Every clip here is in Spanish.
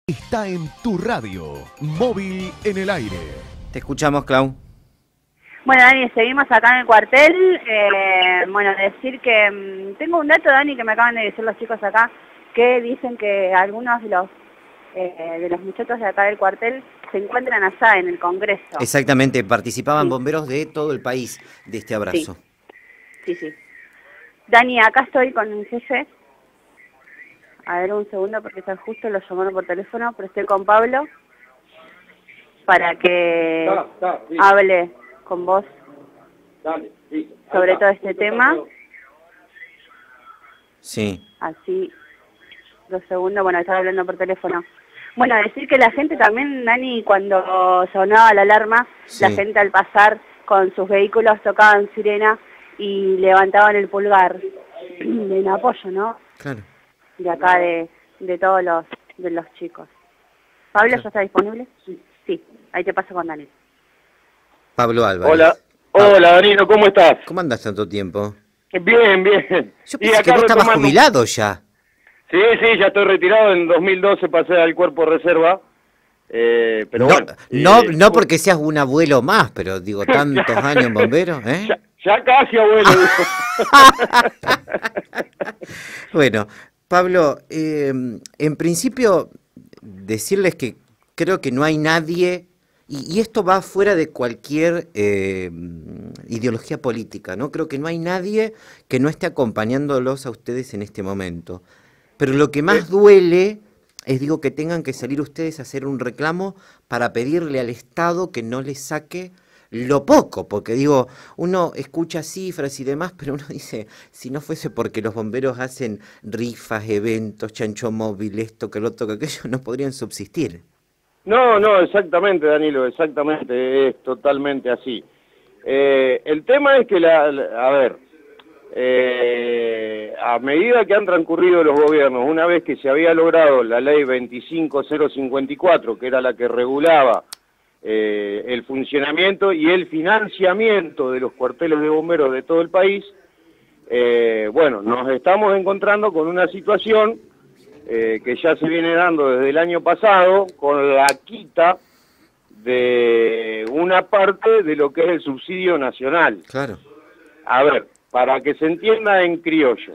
Está en tu radio, móvil en el aire. Te escuchamos, Clau. Bueno, Dani, seguimos acá en el cuartel. Bueno, decir que tengo un dato, Dani, que me acaban de decir los chicos acá, que dicen que algunos de los muchachos de acá del cuartel se encuentran allá en el Congreso. Exactamente, participaban Sí. bomberos de todo el país de este abrazo. Sí. Dani, acá estoy con un jefe. A ver, un segundo, porque está justo, lo llamaron por teléfono, pero estoy con Pablo para que Sí. hable con vos Dale, sí. sobre todo este tema. Sí. Así, 2 segundos, bueno, estaba hablando por teléfono. Bueno, decir que la gente también, Dani, cuando sonaba la alarma, Sí. la gente al pasar con sus vehículos tocaban sirena y levantaban el pulgar en apoyo, ¿no? Claro. De acá, de todos los chicos. ¿Pablo ya está disponible? Sí, ahí te paso con Dani. Pablo Álvarez. Hola, Pablo. hola Danilo, ¿cómo estás? ¿Cómo andas tanto tiempo? Bien. Yo pensé que vos estabas jubilado ya. Sí, ya estoy retirado, en 2012 pasé al cuerpo de reserva, pero No, bueno. no porque seas un abuelo más, pero digo, tantos años en bomberos, ¿eh? Ya casi abuelo. Bueno, Pablo, en principio decirles que creo que no hay nadie, y esto va fuera de cualquier ideología política, ¿no? Creo que no hay nadie que no esté acompañándolos a ustedes en este momento. Pero lo que más duele es, digo, que tengan que salir ustedes a hacer un reclamo para pedirle al Estado que no les saque lo poco, porque digo, uno escucha cifras y demás, pero uno dice, si no fuese porque los bomberos hacen rifas, eventos, chancho móvil, esto, que lo otro, que aquello, no podrían subsistir. No, exactamente, Danilo, exactamente, es totalmente así. El tema es que, a medida que han transcurrido los gobiernos, una vez que se había logrado la ley 25054, que era la que regulaba el funcionamiento y el financiamiento de los cuarteles de bomberos de todo el país, bueno, nos estamos encontrando con una situación que ya se viene dando desde el año pasado, con la quita de una parte de lo que es el subsidio nacional. Claro. A ver, para que se entienda en criollo,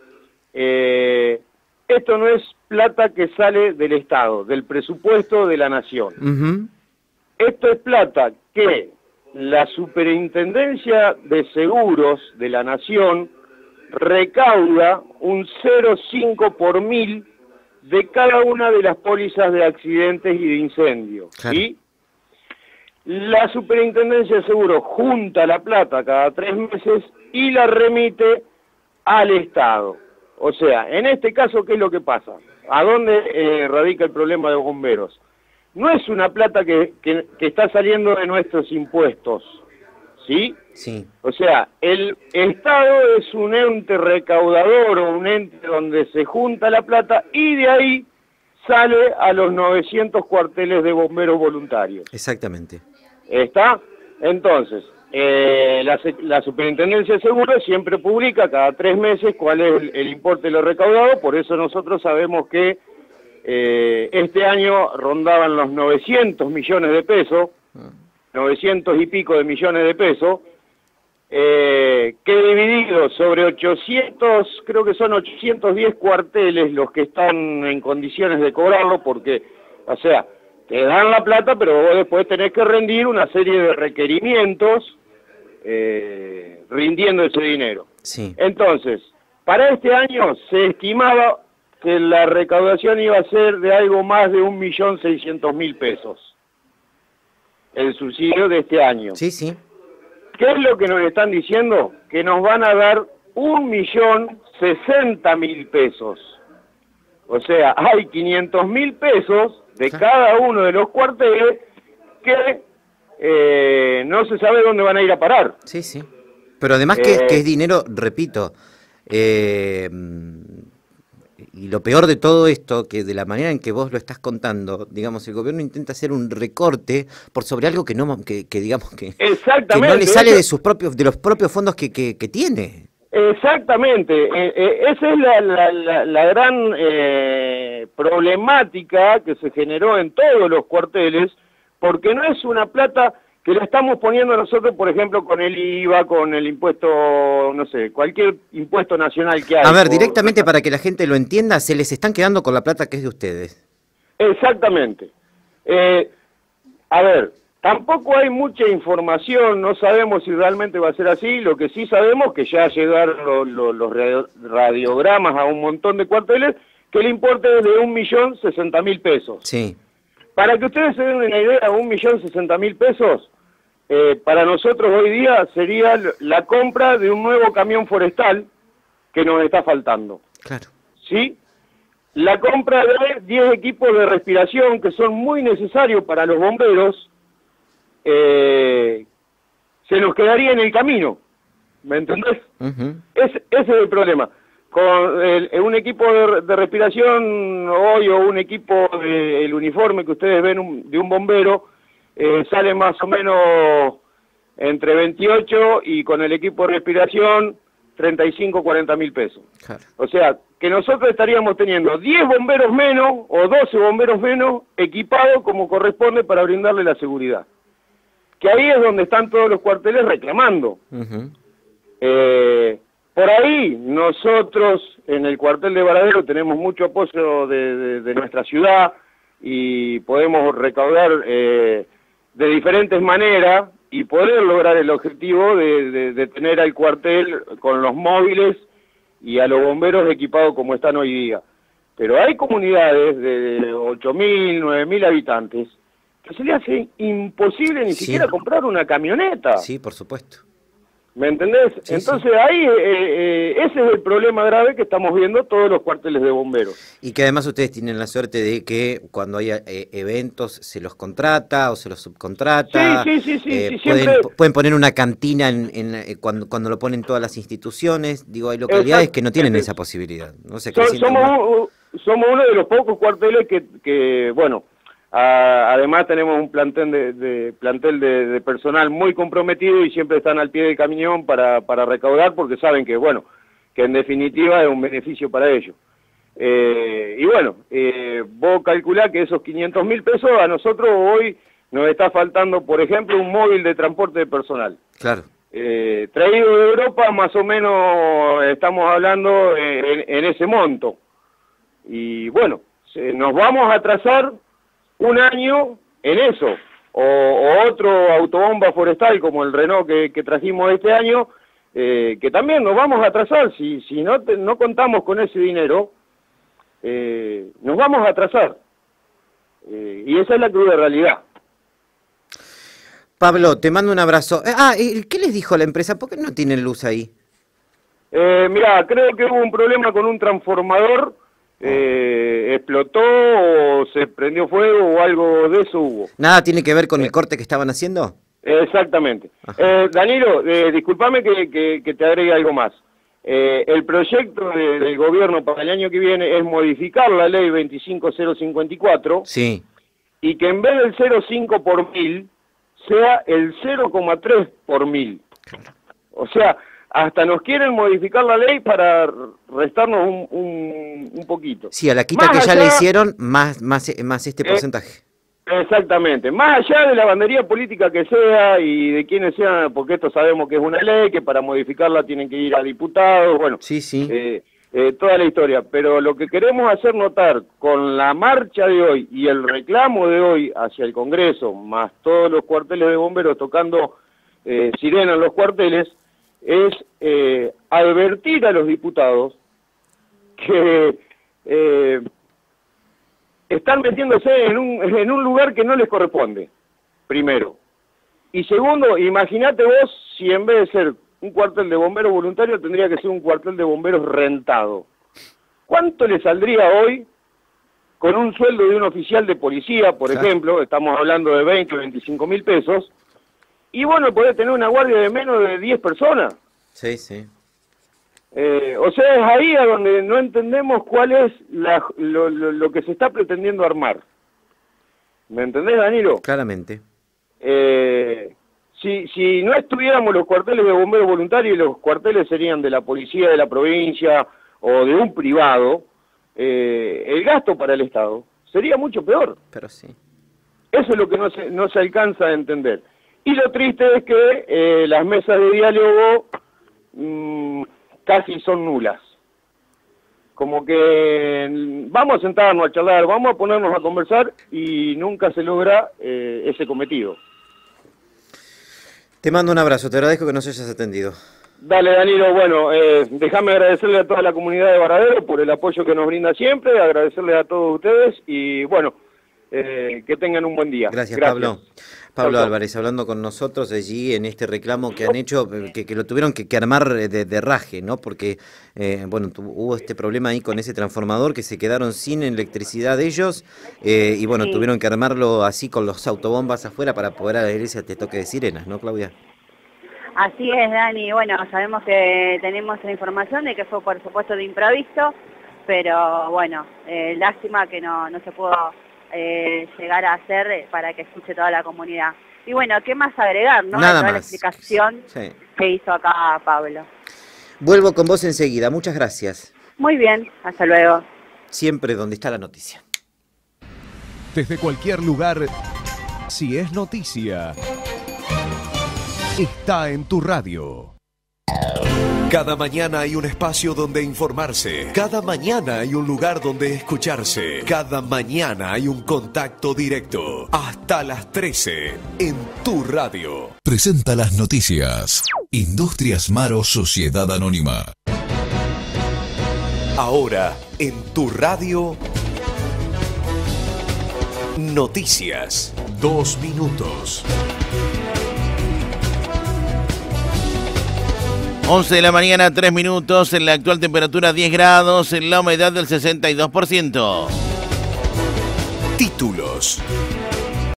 esto no es plata que sale del Estado, del presupuesto de la Nación. Uh-huh. Esto es plata que la Superintendencia de Seguros de la Nación recauda un 0,5 por mil de cada una de las pólizas de accidentes y de incendios. Claro. ¿Sí? La Superintendencia de Seguros junta la plata cada 3 meses y la remite al Estado. O sea, en este caso, ¿qué es lo que pasa? ¿A dónde radica el problema de bomberos? No es una plata que está saliendo de nuestros impuestos, ¿sí? Sí. O sea, el Estado es un ente recaudador o un ente donde se junta la plata y de ahí sale a los 900 cuarteles de bomberos voluntarios. Exactamente. ¿Está? Entonces, la Superintendencia de Seguros siempre publica cada 3 meses cuál es el importe de lo recaudado, por eso nosotros sabemos que este año rondaban los 900 millones de pesos, 900 y pico de millones de pesos, que dividido sobre 800, creo que son 810 cuarteles los que están en condiciones de cobrarlo, porque, o sea, te dan la plata, pero vos después tenés que rendir una serie de requerimientos rindiendo ese dinero. Sí. Entonces, para este año se estimaba que la recaudación iba a ser de algo más de 1.600.000 pesos, el subsidio de este año. Sí, sí. ¿Qué es lo que nos están diciendo? Que nos van a dar 1.060.000 pesos. O sea, hay 500.000 pesos de cada uno de los cuarteles que no se sabe dónde van a ir a parar. Sí, sí. Pero además que es dinero, repito, y lo peor de todo esto, que de la manera en que vos lo estás contando, digamos, el gobierno intenta hacer un recorte por sobre algo que digamos que no le sale de sus propios, de los propios fondos que tiene. Exactamente, esa es la gran problemática que se generó en todos los cuarteles, porque no es una plata que la estamos poniendo nosotros, por ejemplo, con el IVA, con el impuesto, no sé, cualquier impuesto nacional que hay. A ver, directamente para que la gente lo entienda, se les están quedando con la plata que es de ustedes. Exactamente. A ver, tampoco hay mucha información, no sabemos si realmente va a ser así, lo que sí sabemos es que ya llegaron los radiogramas a un montón de cuarteles, que el importe es de 1.060.000 pesos. Sí. Para que ustedes se den una idea, 1.060.000 pesos, para nosotros hoy día sería la compra de un nuevo camión forestal que nos está faltando. Claro. ¿Sí? La compra de 10 equipos de respiración que son muy necesarios para los bomberos, se nos quedaría en el camino. ¿Me entendés? Ese es el problema. Con un equipo de respiración hoy o un equipo el uniforme que ustedes ven de un bombero sale más o menos entre 28 y con el equipo de respiración 35, 40.000 pesos. Claro. O sea, que nosotros estaríamos teniendo 10 bomberos menos o 12 bomberos menos equipados como corresponde para brindarle la seguridad. Que ahí es donde están todos los cuarteles reclamando. Por ahí, nosotros en el cuartel de Varadero tenemos mucho apoyo de nuestra ciudad y podemos recaudar de diferentes maneras y poder lograr el objetivo de tener al cuartel con los móviles y a los bomberos equipados como están hoy día. Pero hay comunidades de 8.000, 9.000 habitantes que se le hace imposible ni siquiera comprar una camioneta. Sí, por supuesto. ¿Me entendés? Sí, entonces ahí ese es el problema grave que estamos viendo todos los cuarteles de bomberos. Y que además ustedes tienen la suerte de que cuando hay eventos se los contrata o se los subcontrata. Sí, pueden poner una cantina cuando lo ponen todas las instituciones. Digo, hay localidades que no tienen esa posibilidad. No sé, somos uno de los pocos cuarteles que bueno, además tenemos un plantel de personal muy comprometido y siempre están al pie del camión para recaudar porque saben que, bueno, que en definitiva es un beneficio para ellos. Y bueno, vos calculás que esos 500.000 pesos a nosotros hoy nos está faltando, por ejemplo, un móvil de transporte de personal. Claro. Traído de Europa, más o menos estamos hablando en ese monto. Y bueno, nos vamos a atrasar un año en eso, o otro autobomba forestal como el Renault que trajimos este año, que también nos vamos a atrasar, si no contamos con ese dinero, nos vamos a atrasar, y esa es la cruda realidad. Pablo, te mando un abrazo. ¿Qué les dijo la empresa? ¿Por qué no tienen luz ahí? Mirá, creo que hubo un problema con un transformador, explotó o se prendió fuego o algo de eso hubo. ¿Nada tiene que ver con el corte que estaban haciendo? Exactamente. Danilo, discúlpame que te agregue algo más. El proyecto del gobierno para el año que viene es modificar la ley 25054 sí. Y que en vez del 0,5 por mil sea el 0,3 por mil. O sea, hasta nos quieren modificar la ley para restarnos un poquito. Sí, a la quita más que ya le hicieron, más este porcentaje. Exactamente. Más allá de la bandería política que sea y de quienes sean, porque esto sabemos que es una ley, que para modificarla tienen que ir a diputados, bueno. Sí, sí. Toda la historia. Pero lo que queremos hacer notar con la marcha de hoy y el reclamo de hoy hacia el Congreso, más todos los cuarteles de bomberos tocando sirena en los cuarteles, es advertir a los diputados que están metiéndose en un lugar que no les corresponde, primero. Y segundo, imagínate vos si en vez de ser un cuartel de bomberos voluntario tendría que ser un cuartel de bomberos rentado. ¿Cuánto le saldría hoy con un sueldo de un oficial de policía, por ejemplo? Estamos hablando de 20 o 25.000 pesos. Y bueno, podés tener una guardia de menos de 10 personas. Sí, sí. O sea, es ahí a donde no entendemos cuál es lo que se está pretendiendo armar. ¿Me entendés, Danilo? Claramente. si no estuviéramos los cuarteles de bomberos voluntarios, los cuarteles serían de la policía de la provincia o de un privado, el gasto para el Estado sería mucho peor. Pero sí. Eso es lo que no se alcanza a entender. Y lo triste es que las mesas de diálogo casi son nulas. Como que vamos a sentarnos a charlar, vamos a ponernos a conversar y nunca se logra ese cometido. Te mando un abrazo, te agradezco que nos hayas atendido. Dale, Danilo, bueno, déjame agradecerle a toda la comunidad de Varadero por el apoyo que nos brinda siempre, agradecerle a todos ustedes y bueno, que tengan un buen día. Gracias. Pablo. Pablo Álvarez, hablando con nosotros allí en este reclamo que han hecho, que lo tuvieron que armar de raje, ¿no? Porque, bueno, hubo este problema ahí con ese transformador que se quedaron sin electricidad ellos y, bueno, Sí. tuvieron que armarlo así con los autobombas afuera para poder adherirse a este toque de sirenas, ¿no, Claudia? Así es, Dani. Bueno, sabemos que tenemos la información de que fue, por supuesto, de improviso, pero bueno, lástima que no se pudo llegar a hacer para que escuche toda la comunidad. Y bueno, ¿qué más agregar, no? Nada Toda la más. explicación Sí. que hizo acá Pablo. Vuelvo con vos enseguida, muchas gracias. Muy bien, hasta luego. Siempre donde está la noticia. Desde cualquier lugar, si es noticia, está en tu radio. Cada mañana hay un espacio donde informarse. Cada mañana hay un lugar donde escucharse. Cada mañana hay un contacto directo. Hasta las 13 en tu radio. Presenta las noticias. Industrias Maro Sociedad Anónima. Ahora en tu radio. Noticias. 2 minutos. 11 de la mañana, 3 minutos, en la actual temperatura 10 grados, en la humedad del 62%. Títulos.